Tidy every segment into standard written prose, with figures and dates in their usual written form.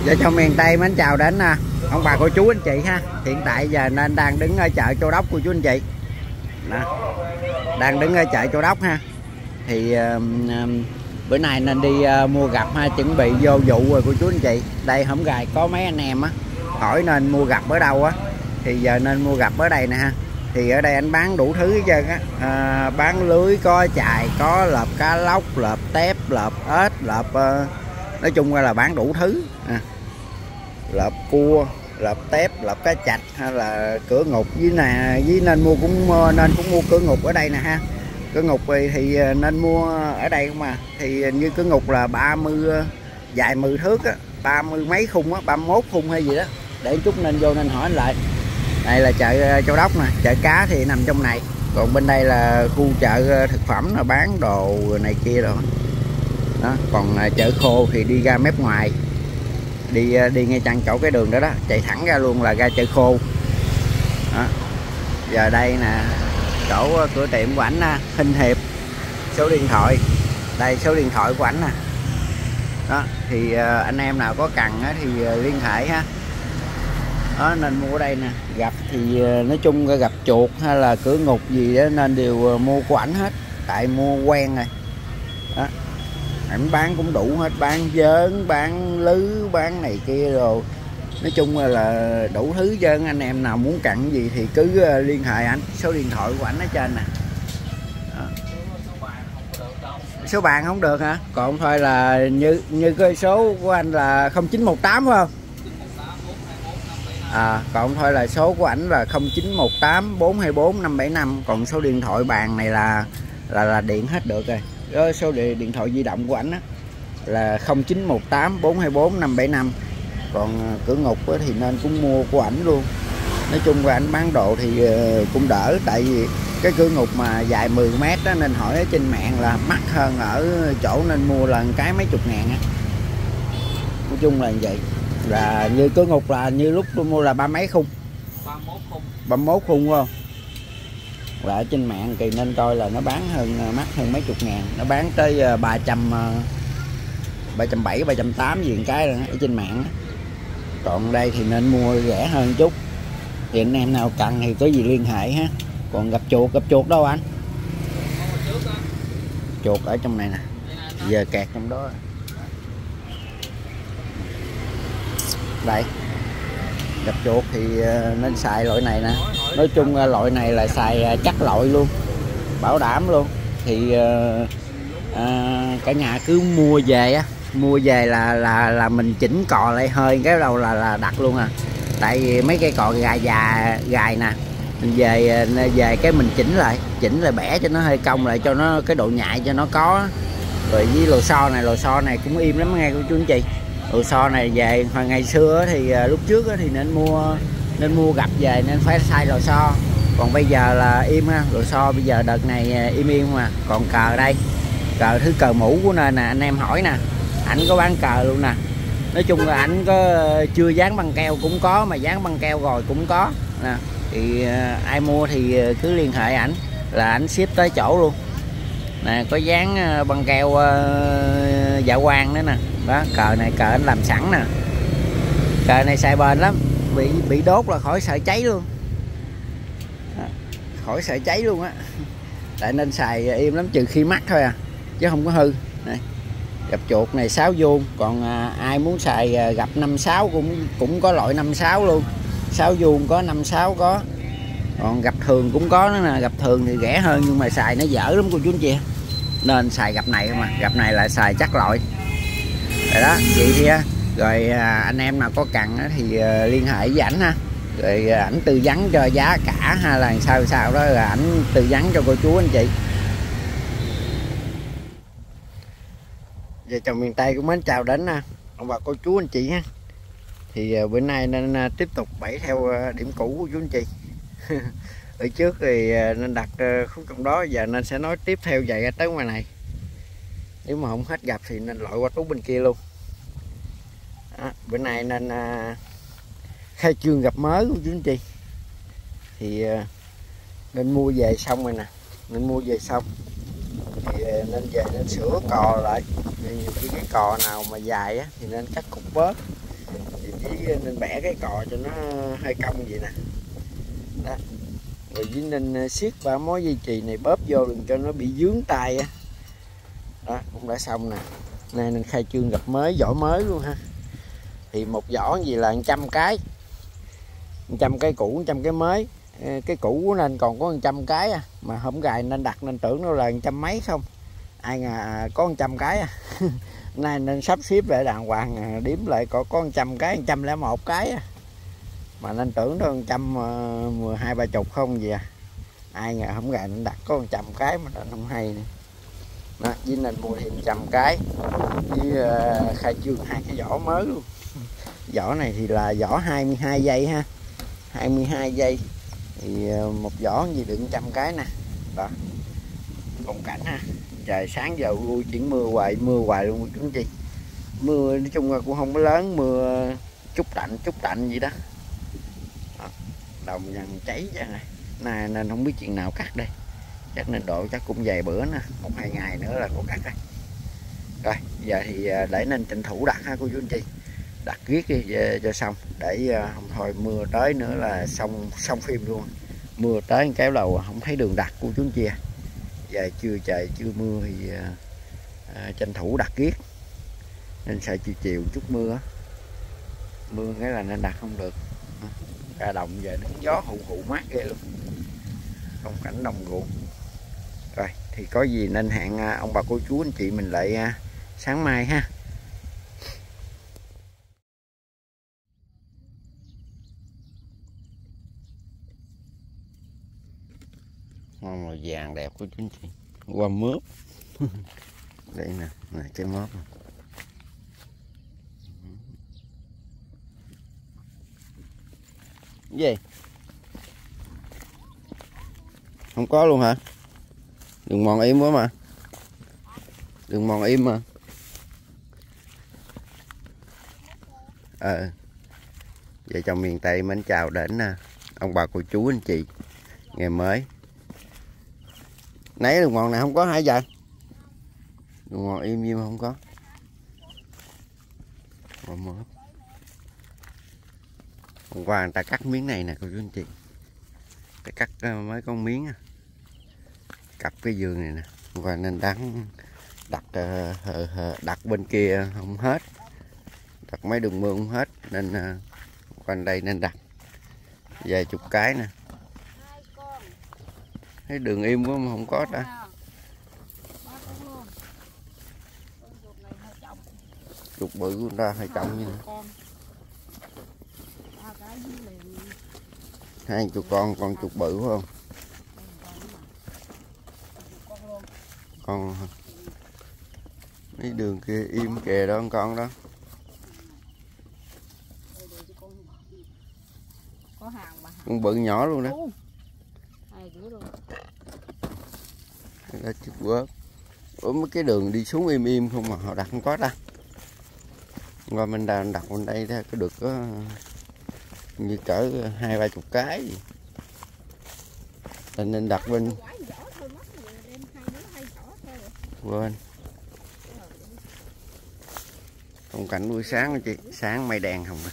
Vợ chồng miền Tây mến chào đến ông bà cô chú anh chị ha. Hiện tại giờ nên đang đứng ở chợ Châu Đốc cô chú anh chị. Đó. Đang đứng ở chợ Châu Đốc ha. Thì bữa nay nên đi mua gặp ha, chuẩn bị vô vụ rồi cô chú anh chị. Đây hổng gài có mấy anh em á hỏi nên mua gặp ở đâu á, thì giờ nên mua gặp ở đây nè ha. Thì ở đây anh bán đủ thứ hết trơn á, bán lưới, có chài, có lợp cá lóc, lợp tép, lợp ếch, lợp nói chung là bán đủ thứ lợp cua, lợp tép, lợp cá chạch hay là cửa ngục với nên mua cũng mua cửa ngục ở đây nè ha. Cửa ngục thì nên mua ở đây không à. Thì như cửa ngục là 30 dài 10 thước á, 30 mấy khung á, 31 khung hay gì đó. Để chút nên vô nên hỏi anh lại. Đây là chợ Châu Đốc nè, chợ cá thì nằm trong này. Còn bên đây là khu chợ thực phẩm là bán đồ này kia rồi. Đó, còn chợ khô thì đi ra mép ngoài. Đi ngay chăng chỗ cái đường đó đó, chạy thẳng ra luôn là ra chợ khô. Đó. Giờ đây nè, chỗ cửa tiệm của ảnh Hinh Hiệp, số điện thoại. Đây số điện thoại của ảnh nè. Đó, thì anh em nào có cần thì liên hệ ha. Đó, nên mua ở đây nè. Gặp thì nói chung gặp chuột hay là cửa ngục gì đó nên đều mua của ảnh hết, tại mua quen rồi. Đó, ảnh bán cũng đủ hết, bán vớn, bán lứ, bán này kia rồi, nói chung là đủ thứ trơn. Anh em nào muốn cần gì thì cứ liên hệ ảnh, số điện thoại của ảnh ở trên nè. Đó. Số bàn không được hả? Còn thôi là như cái số của anh là 0918 phải không? Còn thôi là số của ảnh là 0918 424 575. Còn số điện thoại bàn này là điện hết được rồi. Đó, số điện thoại di động của ảnh là 0918 424 575. Còn cửa ngục thì nên cũng mua của ảnh luôn. Nói chung là ảnh bán đồ thì cũng đỡ, tại vì cái cửa ngục mà dài 10 mét đó, nên hỏi ở trên mạng là mắc hơn ở chỗ nên mua là cái mấy chục ngàn á. Nói chung là vậy. Là như cửa ngục là như lúc tôi mua là 30 mấy khung, 31 khung không. Là ở trên mạng thì nên coi là nó bán hơn, mắc hơn mấy chục ngàn. Nó bán tới 370, 380 gì cái rồi ở trên mạng. Còn đây thì nên mua rẻ hơn chút. Thì anh em nào cần thì có gì liên hệ ha. Còn gặp chuột đâu anh? Chuột ở trong này nè, giờ kẹt trong đó. Đây, gặp chuột thì nên xài loại này nè. Nói chung loại này là xài chắc loại luôn, bảo đảm luôn. Thì cả nhà cứ mua về á, mua về là mình chỉnh cò lại hơi cái đầu là đặt luôn à. Tại vì mấy cây cò gài nè, mình về cái mình chỉnh lại bẻ cho nó hơi cong lại, cho nó cái độ nhạy cho nó có. Rồi với lò xo này cũng im lắm nghe cô chú anh chị. Lò xo này về hồi ngày xưa thì lúc trước thì nên mua gặp về nên phải xay lò xo. Còn bây giờ là im ha, lò xo bây giờ đợt này im mà. Còn cờ đây, cờ thứ cờ mũ của nên nè, anh em hỏi nè, ảnh có bán cờ luôn nè. Nói chung là ảnh có chưa dán băng keo cũng có, mà dán băng keo rồi cũng có nè. Thì ai mua thì cứ liên hệ ảnh là ảnh ship tới chỗ luôn nè. Có dán băng keo dạ quang nữa nè. Đó, cờ này cờ anh làm sẵn nè. Cờ này xài bền lắm, bị đốt là khỏi sợ cháy luôn. Đó, khỏi sợ cháy luôn á. Tại nên xài im lắm, trừ khi mắc thôi à, chứ không có hư. Này, gặp chuột này 6 vuông. Còn ai muốn xài gặp 56 cũng có loại 56 luôn. 6 vuông có, 56 có. Còn gặp thường cũng có nữa nè. Gặp thường thì rẻ hơn nhưng mà xài nó dở lắm cô chú anh chị. Nên xài gặp này không à. Gặp này là xài chắc loại. Rồi đó, vậy thì rồi anh em nào có cần thì liên hệ với ảnh ha. Rồi ảnh tư vấn cho giá cả hay là sao đó, là ảnh tư vấn cho cô chú anh chị. Vợ chồng miền Tây cũng mến chào đến ông bà cô chú anh chị ha. Thì bữa nay nên tiếp tục bẫy theo điểm cũ của chú anh chị. Ở trước thì nên đặt khúc trong đó, giờ nên sẽ nói tiếp theo vậy ra tới ngoài này. Nếu mà không hết gặp thì nên loại qua tú bên kia luôn. Đó, bữa nay nên khai trương gặp mới của chú anh chị. Thì nên mua về xong rồi nè, nên mua về xong thì nên về nên sửa cò lại. Nhiều khi cái cò nào mà dài á, thì nên cắt cục bớt. với nên bẻ cái cò cho nó hơi cong vậy nè. Đó. Rồi với nên siết 3 mối dây chì này bóp vô đừng cho nó bị dướng tay á. Đó cũng đã xong nè. Nay nên khai trương gặp mới, vỏ mới luôn ha. Thì một vỏ gì là 100 cái, 100 cái cũ, 100 cái mới. Cái cũ nên còn có 100 cái à. Mà không gài nên đặt nên tưởng nó là 100 mấy không. Ai ngờ có 100 cái à. Nay nên sắp xếp lại đàng hoàng, đếm lại có 100 cái, 101 cái à. Mà nên tưởng nó 112 30 không gì à. Ai ngờ không gài nên đặt có 100 cái mà nên không hay nữa. Đó, với nên mua thêm 100 cái với khai trương 2 cái vỏ mới luôn. Vỏ này thì là vỏ 22 giây ha, 22 giây thì một vỏ gì đựng 100 cái nè. Đó phong cảnh ha, trời sáng giờ vui chuyển mưa hoài luôn chúng chi. Mưa nói chung là cũng không có lớn, mưa chút tạnh vậy đó. Đó, đồng dần cháy ra này nên không biết chuyện nào cắt đây, chắc nên độ chắc cũng vài bữa nữa, 1-2 ngày nữa là cô cắt đây. Rồi giờ thì để nên tranh thủ đặt ha cô chú anh chị, đặt riết đi cho xong để không thôi mưa tới nữa là xong phim luôn. Mưa tới kéo đầu không thấy đường đặt cô chú anh chị à. Giờ trời chưa mưa thì tranh thủ đặt riết, nên sợ chiều chút mưa cái là nên đặt không được. Ra đồng giờ đứng gió hụ mát ghê luôn, phong cảnh đồng ruộng. Rồi thì có gì nên hẹn ông bà cô chú anh chị mình lại sáng mai ha. Hoa màu vàng đẹp của chú anh chị, qua mướp. Đây nè, cái mướp này. Gì không có luôn hả? Đường mòn im quá mà, đường mòn im mà. Vợ chồng miền Tây mến chào đến ông bà cô chú anh chị ngày mới. Nãy đường mòn này không có hả giờ? Đường mòn im không có. Hôm qua người ta cắt miếng này nè cô chú anh chị, ta cắt mấy con miếng cặp cái giường này nè. Hôm qua nên đặt bên kia không hết, đặt mấy đường mương không hết nên quanh đây nên đặt vài chục cái nè. Thấy đường im quá mà không có ta. Chuột bự của ta hay trọng như nè. 20 con chuột bự phải không? Con mấy đường kia im kìa đó, con đó. Con bự nhỏ luôn đó. Đó chút bớt. Ủa mấy cái đường đi xuống im không mà họ đặt không có ta. Qua mình đặt bên đây có được có như cỡ 20-30 cái gì. Nên đặt bên quên. Phong cảnh buổi sáng chị, sáng mây đèn không à.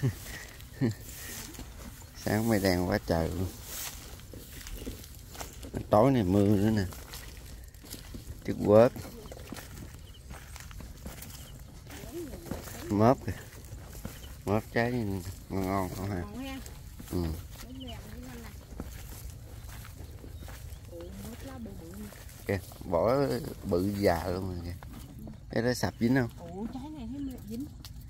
Sáng mây đèn quá trời luôn. Tối này mưa nữa nè. Chút quớt. Mớp kìa. Mớp trái ngon không hả? Kìa, bỏ bự già luôn rồi kìa. Cái đó sập dính không? Ủa trái này thấy dính.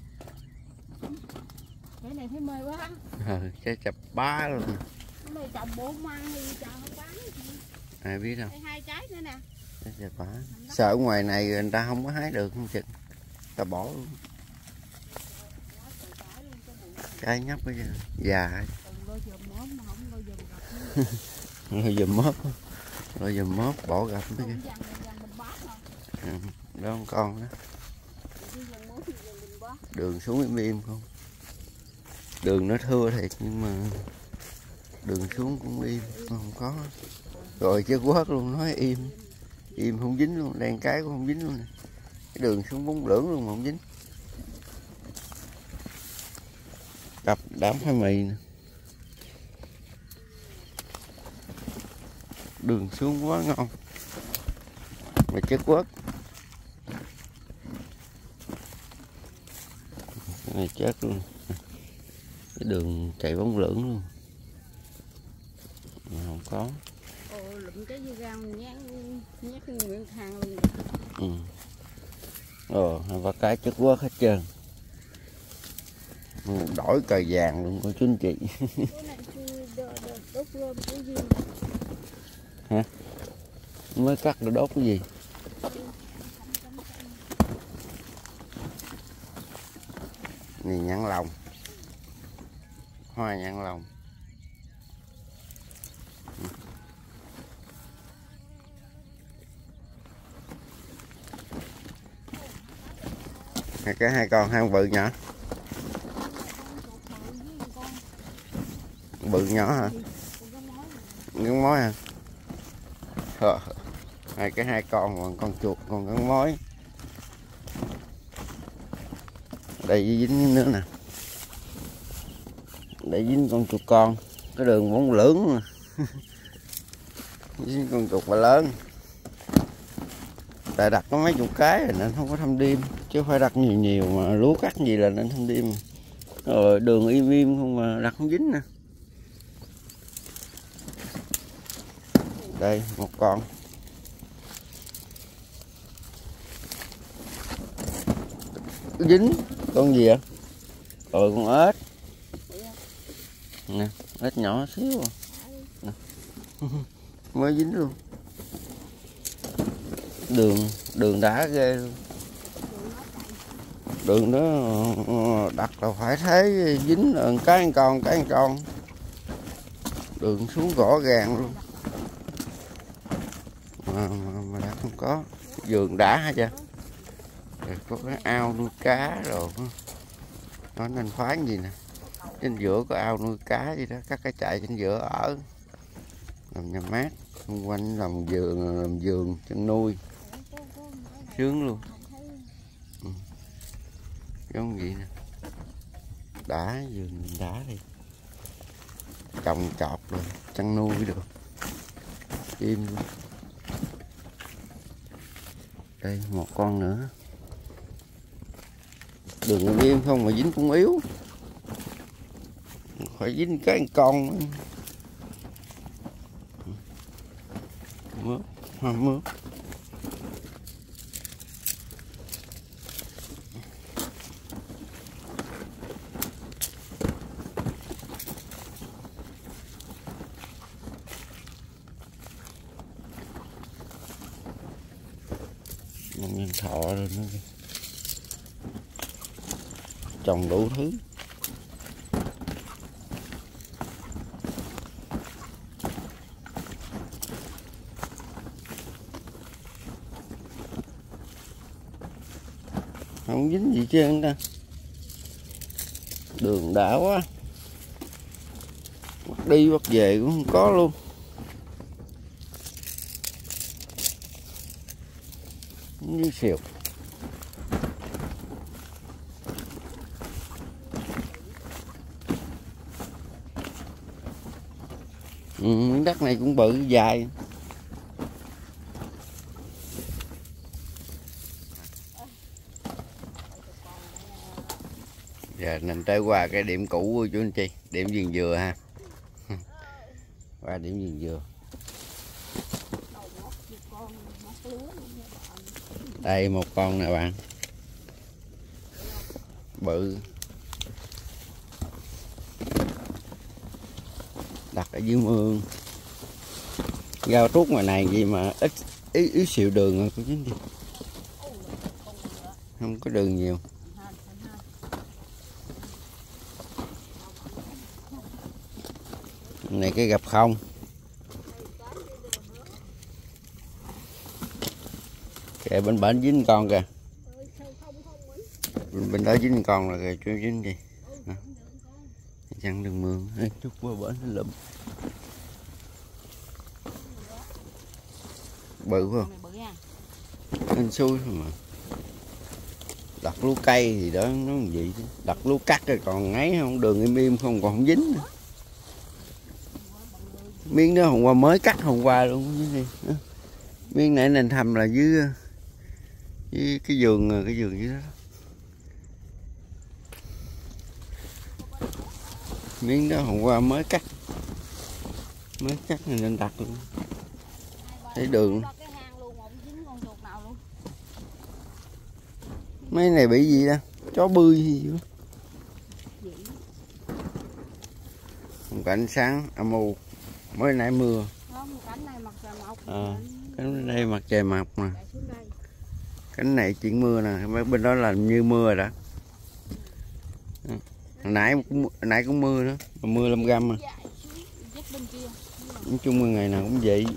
Trái này thấy mê quá. Trái chập bá luôn. Mày trồng 4 măng thì chợ không bán gì. Ai biết đâu. 2 trái nữa nè. Trái chập bá. Sợ ở ngoài này người ta không có hái được không chừng. Ta bỏ luôn. Trái nhóc bây giờ già. Rồi dùm mớp bỏ gặp mấy cái. Đó con đó. Đường xuống im không. Đường nó thưa thiệt nhưng mà đường xuống cũng im không có. Rồi chứ quớt luôn, nói im không dính luôn, đèn cái cũng không dính luôn nè. Cái đường xuống bún lưỡng luôn mà không dính. Cặp đám khoai mì nè. Đường xuống quá ngon. Mà chất quất. Cái này chết luôn. Cái đường chạy bóng lưỡng luôn. Mà không có. Ồ, lụm cái gì ra nhét cái miệng thang luôn. Và cái chất quất hết trơn. Đổi cờ vàng luôn cô chú anh chị. Hả? Mới cắt để đốt cái gì? Này nhãn lồng. Hoa nhãn lồng. Hai con bự nhỏ. Bự nhỏ hả? Gắn mối hả? Hai con, còn con chuột còn gắn mối. Đây dính nữa nè. Để dính con chuột con. Cái đường bóng lưỡng. Dính con chuột mà lớn. Tại đặt có mấy chục cái rồi nên không có thăm đêm, chứ phải đặt nhiều mà lúa cắt gì là nên thăm đêm. Rồi đường im không mà đặt không dính nè. Đây một con. Dính con gì vậy? Con ếch nè, ếch nhỏ xíu nè. Mới dính luôn. Đường đá ghê luôn. Đường đó đặt là phải thấy dính là cái con. Đường xuống rõ ràng luôn. Mà đã không có. Vườn đã hả chưa? Rồi có cái ao nuôi cá rồi. Nó nên khoáng gì nè. Trên giữa có ao nuôi cá gì đó, các cái chạy trên giữa ở. Làm nhà mát, xung quanh làm vườn chăn nuôi. Sướng luôn. Giống gì nè. Đá, vườn đá đi. Trồng trọt rồi, chăn nuôi được. Im luôn. Đây một con nữa. Đường im không mà dính cũng yếu. Phải dính cái con. Mướp, hoa mướp. Nhân thọ rồi nữa. Trồng đủ thứ. Không dính gì trơn ta. Đường đã quá. Bắt đi bắt về cũng không có luôn. Như xìu. Miếng đất này cũng bự dài. Giờ mình tới qua cái điểm cũ của chú anh chị, điểm vườn dừa ha. Qua điểm vườn dừa. Đây một con nè bạn. Bự. Đặt ở dưới mương. Rau trút ngoài này gì mà ít ý xịu đường rồi cô chú anh chị. Không có đường nhiều. Này cái gặp không. Kìa bên bển dính con kìa. Bên đó dính con là kìa chú dính gì. Chăn đường mương. Chút qua bển nó lụm. Bự không? Anh xui thôi mà. đặt lúa cây gì đó nó làm gì chứ. Đặt lúa cắt rồi còn ấy không, đường im im không, còn không dính nữa. Miếng đó hôm qua mới cắt hôm qua luôn chứ gì. Miếng này nên thầm là dưới cái vườn dưới đó. Miếng đó hôm qua mới cắt nên đặt luôn. Thấy đường mấy này bị gì đó, chó bươi gì vậy? Cảnh sáng âm u, mới nãy mưa. Cảnh này mặt trời mọc. Cánh đây mặt trời mọc nè. Cánh này chuyển mưa nè, bên đó là như mưa rồi đó. Nãy cũng mưa nữa, mà mưa 5 găm à. Nói chung là ngày nào cũng vậy.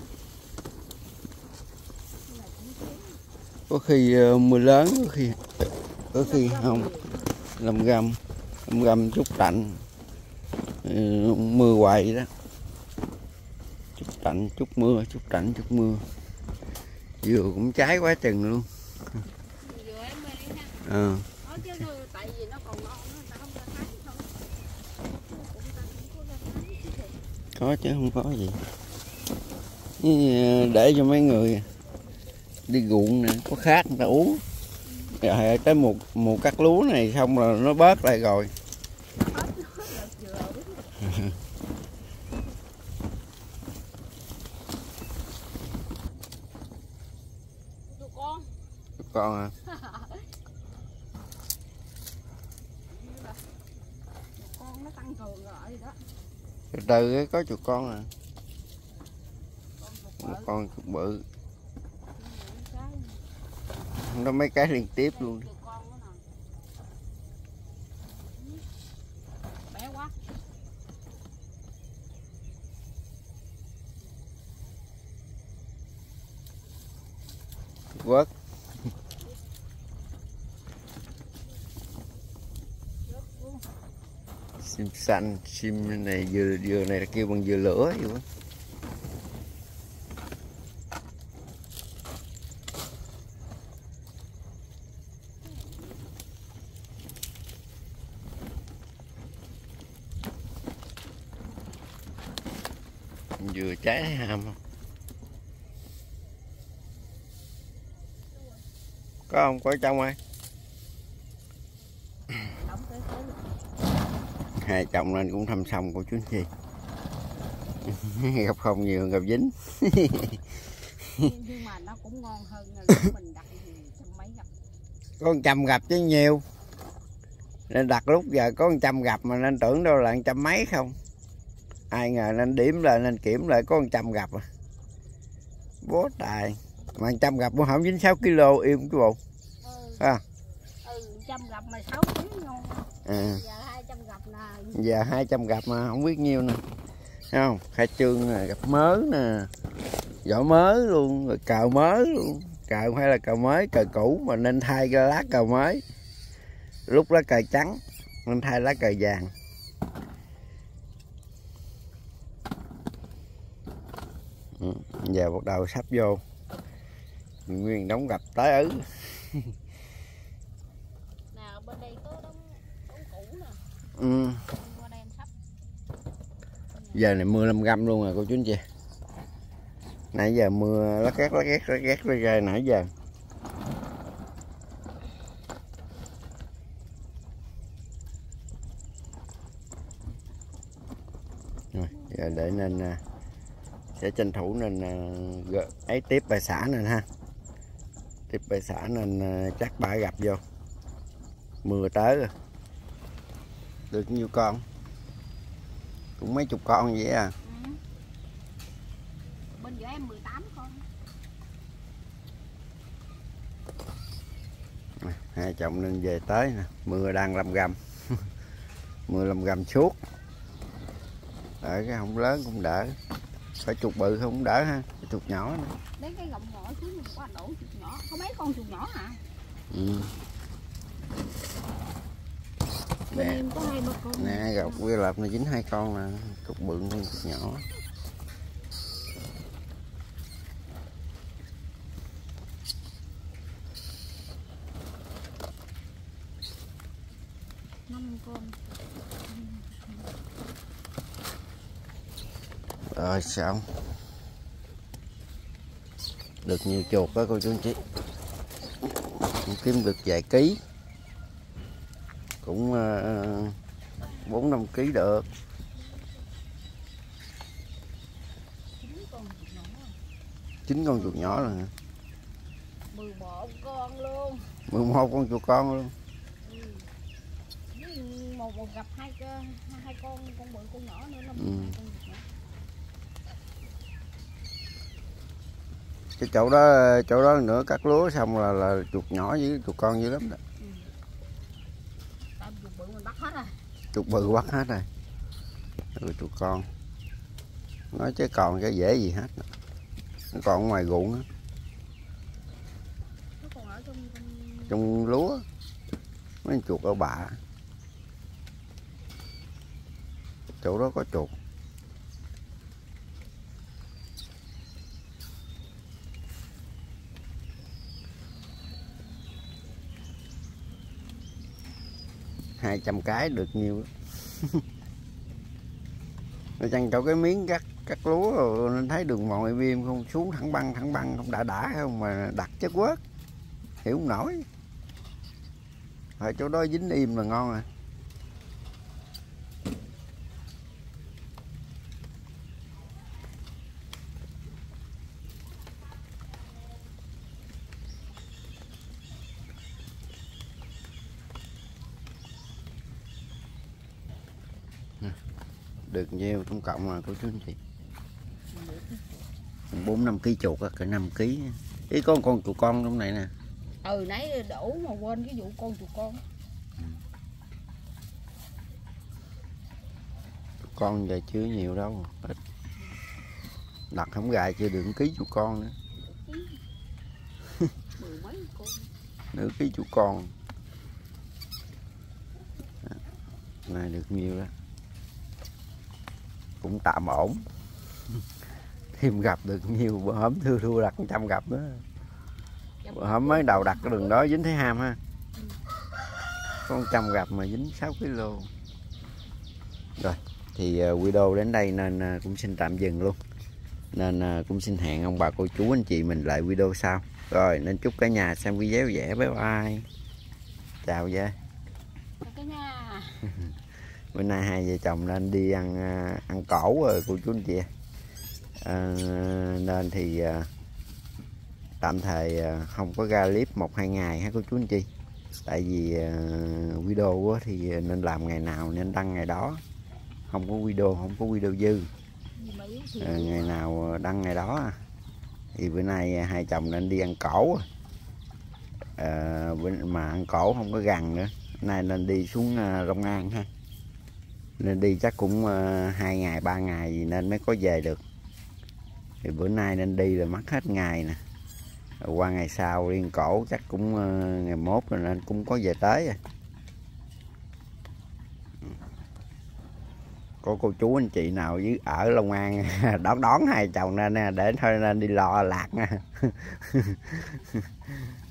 Có khi mưa lớn, có khi không. 5 găm chút tạnh. Mưa hoài vậy đó. Chút tạnh, chút mưa, chút tạnh, chút mưa. Dừa cũng cháy quá chừng luôn. Có chứ không có gì. Để cho mấy người đi ruộng nè, có khát người ta uống. Rồi tới mùa cắt lúa này xong là nó bớt lại rồi. Con à? Con nó tăng cường rồi đó. Từ từ có chuột con à. Một con chuột bự. Nó mấy cái liên tiếp luôn. Bé quá. Quất. Sim xanh, sim này dừa này là kêu bằng dừa lửa vậy quá. Dừa trái thấy hàm không? Có không? Có ở trong ai? Hai chồng nên cũng thăm xong cô chú anh chị. Gặp không nhiều gặp dính. Nhưng mà nó cũng ngon hơn là mình đặt trăm mấy gặp. Có 100 gặp chứ nhiều. Nên đặt lúc giờ có 100 gặp mà nên tưởng đâu là 100 mấy không. Ai ngờ nên điểm lại nên kiểm lại có 100 gặp à. Bố tài. Mà 100 gặp cũng không dính 6 kg im cái bộ. À. 100 gặp mà 6 kg ngon. Giờ 200 gặp nè. Giờ 200 gặp mà không biết nhiêu nè. Thấy không? Khai trương nè, gặp mớ nè. Vỏ mới luôn, rồi cờ mới luôn. Cờ không phải là cờ mới, cờ cũ mà nên thay cái lá cờ mới. Lúc lá cờ trắng nên thay lá cờ vàng. Giờ bắt đầu sắp vô. Nguyên đóng gặp tới ứ. Nào bên đây có đống cũ nè. Qua đây sắp. Giờ này mưa 5 găm luôn rồi cô chú anh chị. Nãy giờ mưa lắc ghét ra nãy giờ. Rồi, giờ để nên sẽ tranh thủ nên ấy tiếp bài xã nên ha. Tiếp bài xã nên chắc bả gặp vô. Mưa tới rồi. Được nhiêu con? Cũng mấy chục con vậy à. Bên giữa em 18 con. Hai chồng nên về tới nè. Mưa đang 5 găm. Mưa 5 găm suốt. Đợi cái không lớn cũng đỡ. Phải chuột bự không đỡ ha. Chuột nhỏ nữa. Đến cái gọng nhỏ chứ không có đổ chuột nhỏ. Có mấy con chuột nhỏ hả? Nè, có 2-3 con. Nè gọc quy lập này dính 2 con nè. Chuột bự con chuột nhỏ. 5 con. Rồi xong. Được nhiều chuột đó cô chú anh chị. Cũng kiếm được vài ký. Cũng 4-5 ký được. 9 con chuột nhỏ rồi. 11 con luôn. 11 con chuột con luôn. Một gặp hai con bự con nhỏ nữa là con nhỏ. Cái chỗ đó nữa cắt lúa xong là chuột nhỏ với chuột con dữ lắm đó. Chuột bự mình bắt hết rồi. Chuột bự bắt hết rồi. Rồi chuột con. Nói chứ còn cái dễ gì hết. Nó còn ngoài ruộng á. Nó còn ở trong lúa. Mấy chuột ở bạ. Chỗ đó có chuột. Hai 200 cái được nhiều. Nó chăng chỗ cái miếng cắt lúa rồi nên thấy đường mòn bim không xuống thẳng băng không đã không mà đặt chất quớt. Hiểu không nổi. Ở chỗ đó dính im là ngon à. Được nhiều tổng cộng là cô chú anh chị 4-5 kg chuột á, cỡ 5 kg. Ý có con chuột con trong này nè. Nãy đổ mà quên cái vụ con chuột con. Chuột con giờ chưa nhiều đâu. Ít. Đặt không gài chưa được 1 kg chuột con nữa. Mười mấy con. Nửa ký chuột con. Này được nhiều đó. Cũng tạm ổn. Thêm gặp được nhiều bữa hổm thua đặt 100 gặp nữa. Bữa hổm mới đầu đặt cái đường đó dính thấy ham ha. Có 100 gặp mà dính 6 kg. Rồi thì video đến đây nên cũng xin tạm dừng luôn. Nên cũng xin hẹn ông bà cô chú anh chị mình lại video sau. Rồi nên chúc cả nhà xem video vẻ. Bye bye. Chào nha. Chào cả nhà. Bữa nay hai vợ chồng nên đi ăn cổ rồi cô chú anh chị. Nên thì tạm thời không có ra clip 1-2 ngày ha cô chú anh chị. Tại vì video thì nên làm ngày nào nên đăng ngày đó. Không có video dư. Ngày nào đăng ngày đó. Thì bữa nay hai chồng nên đi ăn cổ. Mà ăn cổ không có gần nữa. Nay nên đi xuống Long An ha. Nên đi chắc cũng 2 ngày 3 ngày gì nên mới có về được. Thì bữa nay nên đi là mất hết ngày nè. Rồi qua ngày sau đi ăn cổ chắc cũng ngày mốt rồi nên cũng có về tới rồi. Có cô chú anh chị nào với ở Long An đón hai chồng nên để thôi nên đi lo lạc nha.